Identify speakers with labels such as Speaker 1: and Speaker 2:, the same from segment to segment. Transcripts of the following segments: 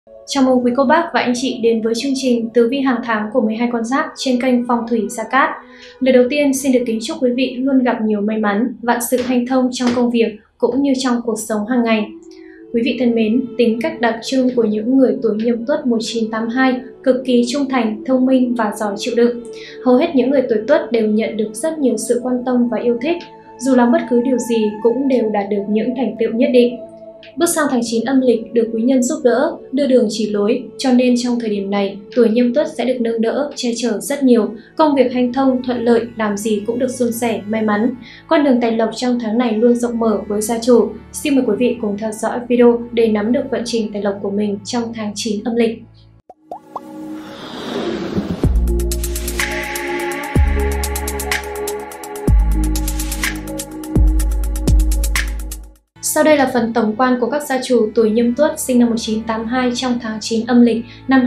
Speaker 1: Chào mừng quý cô bác và anh chị đến với chương trình Tử vi hàng tháng của 12 con giáp trên kênh Phong thủy Gia Cát. Lời đầu tiên xin được kính chúc quý vị luôn gặp nhiều may mắn, vạn sự hanh thông trong công việc cũng như trong cuộc sống hàng ngày. Quý vị thân mến, tính cách đặc trưng của những người tuổi Nhâm Tuất 1982 cực kỳ trung thành, thông minh và giỏi chịu đựng. Hầu hết những người tuổi Tuất đều nhận được rất nhiều sự quan tâm và yêu thích, dù làm bất cứ điều gì cũng đều đạt được những thành tựu nhất định. Bước sang tháng 9 âm lịch được quý nhân giúp đỡ, đưa đường chỉ lối, cho nên trong thời điểm này, tuổi Nhâm Tuất sẽ được nâng đỡ, che chở rất nhiều, công việc hanh thông, thuận lợi, làm gì cũng được suôn sẻ, may mắn. Con đường tài lộc trong tháng này luôn rộng mở với gia chủ. Xin mời quý vị cùng theo dõi video để nắm được vận trình tài lộc của mình trong tháng 9 âm lịch. Sau đây là phần tổng quan của các gia chủ tuổi Nhâm Tuất sinh năm 1982 trong tháng 9 âm lịch năm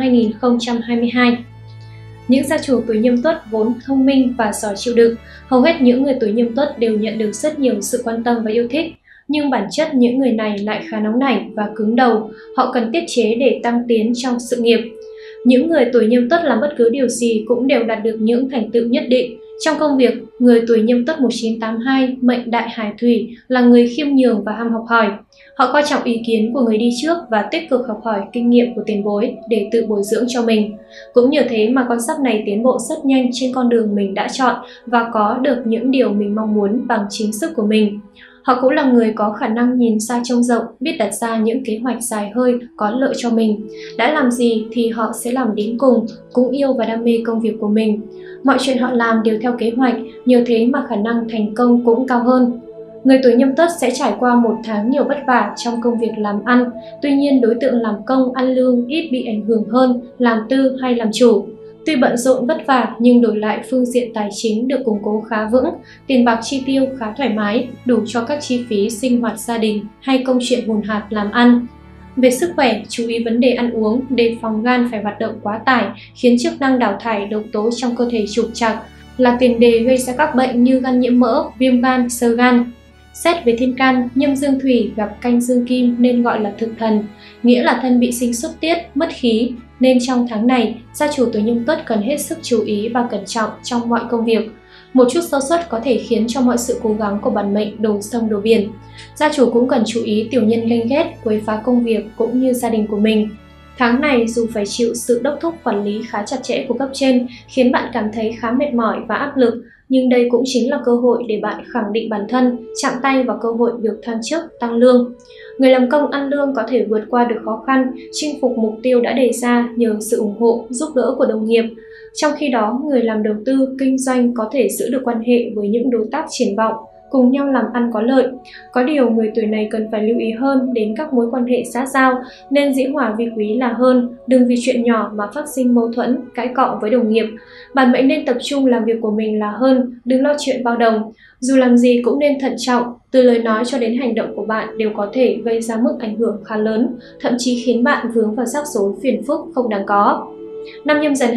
Speaker 1: 2022. Những gia chủ tuổi Nhâm Tuất vốn thông minh và giỏi chịu đựng, hầu hết những người tuổi Nhâm Tuất đều nhận được rất nhiều sự quan tâm và yêu thích. Nhưng bản chất những người này lại khá nóng nảy và cứng đầu, họ cần tiết chế để tăng tiến trong sự nghiệp. Những người tuổi Nhâm Tuất làm bất cứ điều gì cũng đều đạt được những thành tựu nhất định. Trong công việc, người tuổi Nhâm Tuất 1982 mệnh đại hải thủy là người khiêm nhường và ham học hỏi. Họ coi trọng ý kiến của người đi trước và tích cực học hỏi kinh nghiệm của tiền bối để tự bồi dưỡng cho mình. Cũng nhờ thế mà con giáp này tiến bộ rất nhanh trên con đường mình đã chọn và có được những điều mình mong muốn bằng chính sức của mình. Họ cũng là người có khả năng nhìn xa trông rộng, biết đặt ra những kế hoạch dài hơi có lợi cho mình. Đã làm gì thì họ sẽ làm đến cùng, cũng yêu và đam mê công việc của mình. Mọi chuyện họ làm đều theo kế hoạch, nhờ thế mà khả năng thành công cũng cao hơn. Người tuổi Nhâm Tuất sẽ trải qua một tháng nhiều vất vả trong công việc làm ăn, tuy nhiên đối tượng làm công ăn lương ít bị ảnh hưởng hơn làm tư hay làm chủ. Tuy bận rộn vất vả nhưng đổi lại phương diện tài chính được củng cố khá vững, tiền bạc chi tiêu khá thoải mái, đủ cho các chi phí sinh hoạt gia đình hay công chuyện hùn hạt làm ăn. Về sức khỏe, chú ý vấn đề ăn uống, đề phòng gan phải hoạt động quá tải, khiến chức năng đào thải độc tố trong cơ thể trục trặc, là tiền đề gây ra các bệnh như gan nhiễm mỡ, viêm gan, xơ gan. Xét về thiên can, Nhâm dương thủy gặp canh dương kim nên gọi là thực thần, nghĩa là thân bị sinh xuất tiết, mất khí. Nên trong tháng này, gia chủ tuổi Nhâm Tuất cần hết sức chú ý và cẩn trọng trong mọi công việc. Một chút sơ suất có thể khiến cho mọi sự cố gắng của bản mệnh đổ sông đổ biển. Gia chủ cũng cần chú ý tiểu nhân ganh ghét, quấy phá công việc cũng như gia đình của mình. Tháng này dù phải chịu sự đốc thúc quản lý khá chặt chẽ của cấp trên, khiến bạn cảm thấy khá mệt mỏi và áp lực, nhưng đây cũng chính là cơ hội để bạn khẳng định bản thân, chạm tay vào cơ hội được thăng chức, tăng lương. Người làm công ăn lương có thể vượt qua được khó khăn, chinh phục mục tiêu đã đề ra nhờ sự ủng hộ, giúp đỡ của đồng nghiệp. Trong khi đó, người làm đầu tư, kinh doanh có thể giữ được quan hệ với những đối tác triển vọng, cùng nhau làm ăn có lợi. Có điều người tuổi này cần phải lưu ý hơn đến các mối quan hệ xã giao, nên dĩ hòa vi quý là hơn, đừng vì chuyện nhỏ mà phát sinh mâu thuẫn, cãi cọ với đồng nghiệp. Bản mệnh nên tập trung làm việc của mình là hơn, đừng lo chuyện bao đồng. Dù làm gì cũng nên thận trọng, từ lời nói cho đến hành động của bạn đều có thể gây ra mức ảnh hưởng khá lớn, thậm chí khiến bạn vướng vào rắc rối phiền phức không đáng có. Năm Nhâm Dần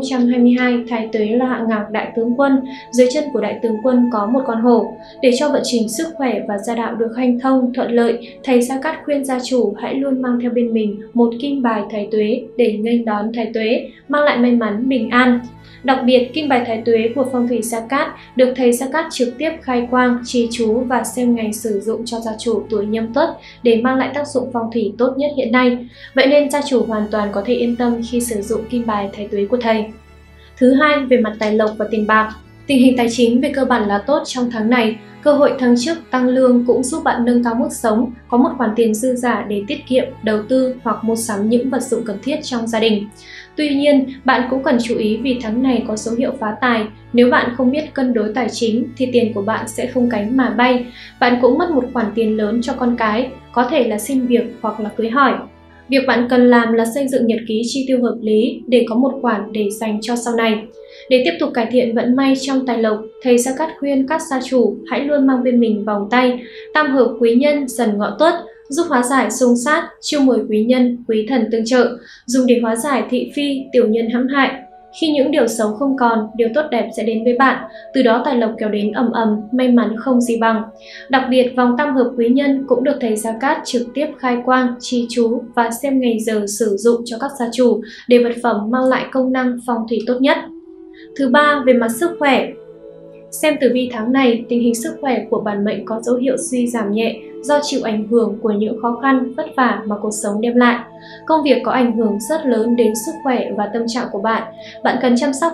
Speaker 1: 2022, thái tuế là hạng ngọc đại tướng quân, dưới chân của đại tướng quân có một con hổ. Để cho vận trình sức khỏe và gia đạo được hanh thông, thuận lợi, thầy Gia Cát khuyên gia chủ hãy luôn mang theo bên mình một kim bài thái tuế để nghênh đón thái tuế, mang lại may mắn, bình an. Đặc biệt, kim bài thái tuế của phong thủy Gia Cát được thầy Gia Cát trực tiếp khai quang, trì chú và xem ngày sử dụng cho gia chủ tuổi Nhâm Tuất để mang lại tác dụng phong thủy tốt nhất hiện nay. Vậy nên gia chủ hoàn toàn có thể yên tâm khi sử dụng kim bài thái tuế của thầy. Thứ hai, về mặt tài lộc và tiền bạc. Tình hình tài chính về cơ bản là tốt trong tháng này. Cơ hội thăng chức, tăng lương cũng giúp bạn nâng cao mức sống, có một khoản tiền dư giả để tiết kiệm, đầu tư hoặc mua sắm những vật dụng cần thiết trong gia đình. Tuy nhiên, bạn cũng cần chú ý vì tháng này có dấu hiệu phá tài. Nếu bạn không biết cân đối tài chính thì tiền của bạn sẽ không cánh mà bay. Bạn cũng mất một khoản tiền lớn cho con cái, có thể là xin việc hoặc là cưới hỏi. Việc bạn cần làm là xây dựng nhật ký chi tiêu hợp lý để có một khoản để dành cho sau này. Để tiếp tục cải thiện vận may trong tài lộc, thầy Gia Cát khuyên các gia chủ hãy luôn mang bên mình vòng tay tam hợp quý nhân Dần Ngọ Tuất, giúp hóa giải xung sát, chiêu mời quý nhân, quý thần tương trợ, dùng để hóa giải thị phi, tiểu nhân hãm hại. Khi những điều xấu không còn, điều tốt đẹp sẽ đến với bạn, từ đó tài lộc kéo đến ầm ầm, may mắn không gì bằng. Đặc biệt, vòng tam hợp quý nhân cũng được thầy Gia Cát trực tiếp khai quang, chi chú và xem ngày giờ sử dụng cho các gia chủ để vật phẩm mang lại công năng phong thủy tốt nhất. Thứ ba, về mặt sức khỏe. Xem tử vi tháng này, tình hình sức khỏe của bản mệnh có dấu hiệu suy giảm nhẹ do chịu ảnh hưởng của những khó khăn, vất vả mà cuộc sống đem lại. Công việc có ảnh hưởng rất lớn đến sức khỏe và tâm trạng của bạn. Bạn cần chăm sóc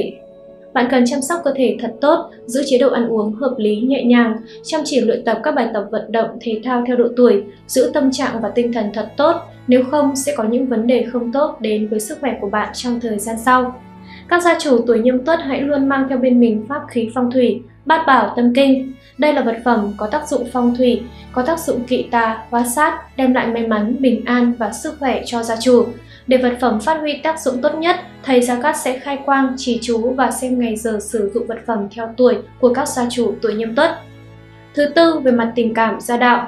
Speaker 1: cơ thể thật tốt, giữ chế độ ăn uống hợp lý nhẹ nhàng, chăm chỉ luyện tập các bài tập vận động thể thao theo độ tuổi, giữ tâm trạng và tinh thần thật tốt, nếu không sẽ có những vấn đề không tốt đến với sức khỏe của bạn trong thời gian sau. Các gia chủ tuổi Nhâm Tuất hãy luôn mang theo bên mình pháp khí phong thủy, Bát Bảo Tâm Kinh. Đây là vật phẩm có tác dụng phong thủy, có tác dụng kỵ tà, hóa sát, đem lại may mắn, bình an và sức khỏe cho gia chủ. Để vật phẩm phát huy tác dụng tốt nhất, thầy Gia Cát sẽ khai quang, chỉ chú và xem ngày giờ sử dụng vật phẩm theo tuổi của các gia chủ tuổi Nhâm Tuất. Thứ tư, về mặt tình cảm gia đạo.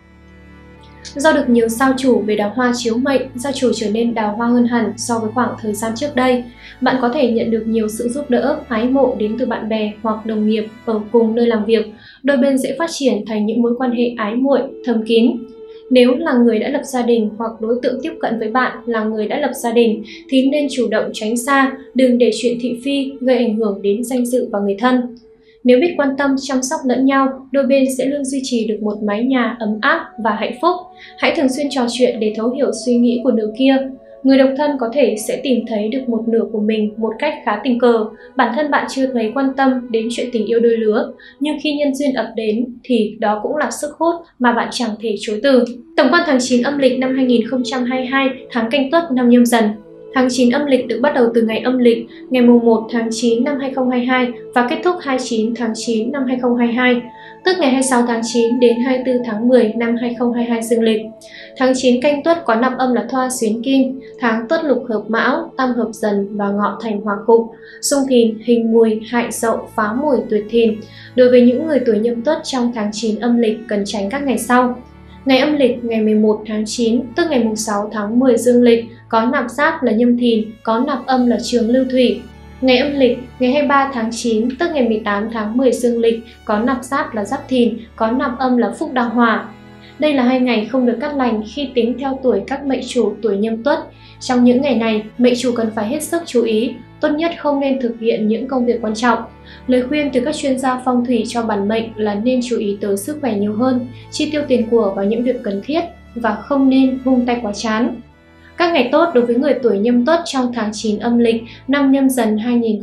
Speaker 1: Do được nhiều sao chủ về đào hoa chiếu mệnh, gia chủ trở nên đào hoa hơn hẳn so với khoảng thời gian trước đây. Bạn có thể nhận được nhiều sự giúp đỡ, ái mộ đến từ bạn bè hoặc đồng nghiệp ở cùng nơi làm việc. Đôi bên sẽ phát triển thành những mối quan hệ ái muội, thầm kín. Nếu là người đã lập gia đình hoặc đối tượng tiếp cận với bạn là người đã lập gia đình thì nên chủ động tránh xa, đừng để chuyện thị phi gây ảnh hưởng đến danh dự và người thân. Nếu biết quan tâm chăm sóc lẫn nhau, đôi bên sẽ luôn duy trì được một mái nhà ấm áp và hạnh phúc. Hãy thường xuyên trò chuyện để thấu hiểu suy nghĩ của nửa kia. Người độc thân có thể sẽ tìm thấy được một nửa của mình một cách khá tình cờ. Bản thân bạn chưa thấy quan tâm đến chuyện tình yêu đôi lứa, nhưng khi nhân duyên ập đến thì đó cũng là sức hút mà bạn chẳng thể chối từ. Tổng quan tháng 9 âm lịch năm 2022, tháng Canh Tuất năm Nhâm Dần. Tháng 9 âm lịch được bắt đầu từ ngày âm lịch ngày 1 tháng 9 năm 2022 và kết thúc 29 tháng 9 năm 2022, tức ngày 26 tháng 9 đến 24 tháng 10 năm 2022 dương lịch. Tháng 9 Canh Tuất có nạp âm là Thoa xuyến Kim, tháng Tuất lục hợp Mão, Tam hợp Dần và Ngọ thành Hòa cục, xung Thìn, Hình Mùi, Hại Dậu, Phá Mùi, Tuyệt Thìn. Đối với những người tuổi Nhâm Tuất trong tháng 9 âm lịch cần tránh các ngày sau. Ngày âm lịch ngày 11 tháng 9, tức ngày 6 tháng 10 dương lịch, có nạp giáp là Nhâm Thìn, có nạp âm là Trường Lưu Thủy. Ngày âm lịch ngày 23 tháng 9, tức ngày 18 tháng 10 dương lịch, có nạp giáp là Giáp Thìn, có nạp âm là Phúc Đăng Hỏa. Đây là hai ngày không được cát lành khi tính theo tuổi các mệnh chủ tuổi Nhâm Tuất. Trong những ngày này, mệnh chủ cần phải hết sức chú ý, tốt nhất không nên thực hiện những công việc quan trọng. Lời khuyên từ các chuyên gia phong thủy cho bản mệnh là nên chú ý tới sức khỏe nhiều hơn, chi tiêu tiền của vào những việc cần thiết và không nên vung tay quá chán. Các ngày tốt đối với người tuổi Nhâm Tuất trong tháng 9 âm lịch năm Nhâm Dần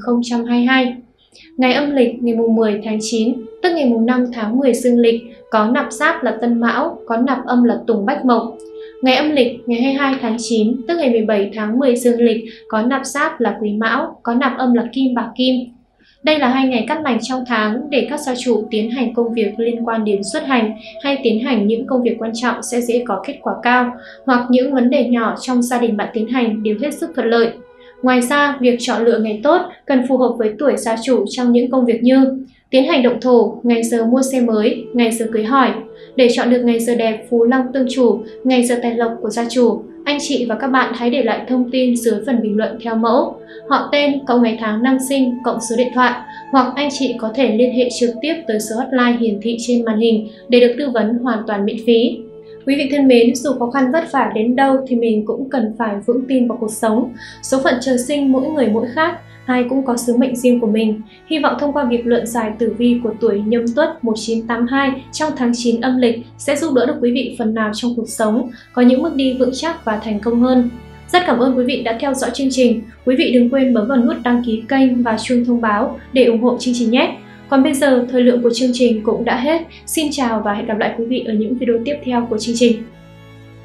Speaker 1: 2022. Ngày âm lịch ngày 10 tháng 9, tức ngày 5 tháng 10 dương lịch, có nạp giáp là Tân Mão, có nạp âm là Tùng Bách Mộc. Ngày âm lịch ngày 22 tháng 9, tức ngày 17 tháng 10 dương lịch, có nạp giáp là Quý Mão, có nạp âm là Kim Bạc Kim. Đây là hai ngày cát lành trong tháng để các gia chủ tiến hành công việc liên quan đến xuất hành hay tiến hành những công việc quan trọng sẽ dễ có kết quả cao, hoặc những vấn đề nhỏ trong gia đình bạn tiến hành đều hết sức thuận lợi. Ngoài ra, việc chọn lựa ngày tốt cần phù hợp với tuổi gia chủ trong những công việc như tiến hành động thổ, ngày giờ mua xe mới, ngày giờ cưới hỏi. Để chọn được ngày giờ đẹp phú long tương chủ, ngày giờ tài lộc của gia chủ, anh chị và các bạn hãy để lại thông tin dưới phần bình luận theo mẫu họ tên cộng ngày tháng năm sinh cộng số điện thoại, hoặc anh chị có thể liên hệ trực tiếp tới số hotline hiển thị trên màn hình để được tư vấn hoàn toàn miễn phí. Quý vị thân mến, dù khó khăn vất vả đến đâu thì mình cũng cần phải vững tin vào cuộc sống. Số phận trời sinh mỗi người mỗi khác, ai cũng có sứ mệnh riêng của mình. Hy vọng thông qua việc luận giải tử vi của tuổi Nhâm Tuất 1982 trong tháng 9 âm lịch sẽ giúp đỡ được quý vị phần nào trong cuộc sống, có những bước đi vững chắc và thành công hơn. Rất cảm ơn quý vị đã theo dõi chương trình. Quý vị đừng quên bấm vào nút đăng ký kênh và chuông thông báo để ủng hộ chương trình nhé. Còn bây giờ, thời lượng của chương trình cũng đã hết. Xin chào và hẹn gặp lại quý vị ở những video tiếp theo của chương trình.